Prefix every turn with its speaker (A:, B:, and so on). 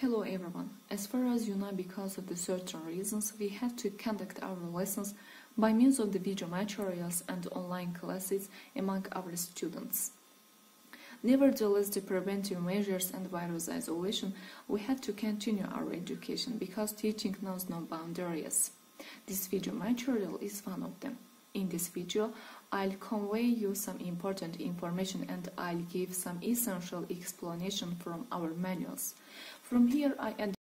A: Hello everyone. As far as you know, because of the certain reasons, we had to conduct our lessons by means of the video materials and online classes among our students. Nevertheless, the preventive measures and virus isolation, we had to continue our education because teaching knows no boundaries. This video material is one of them. In this video, I'll convey you some important information and I'll give some essential explanation from our manuals. From here, I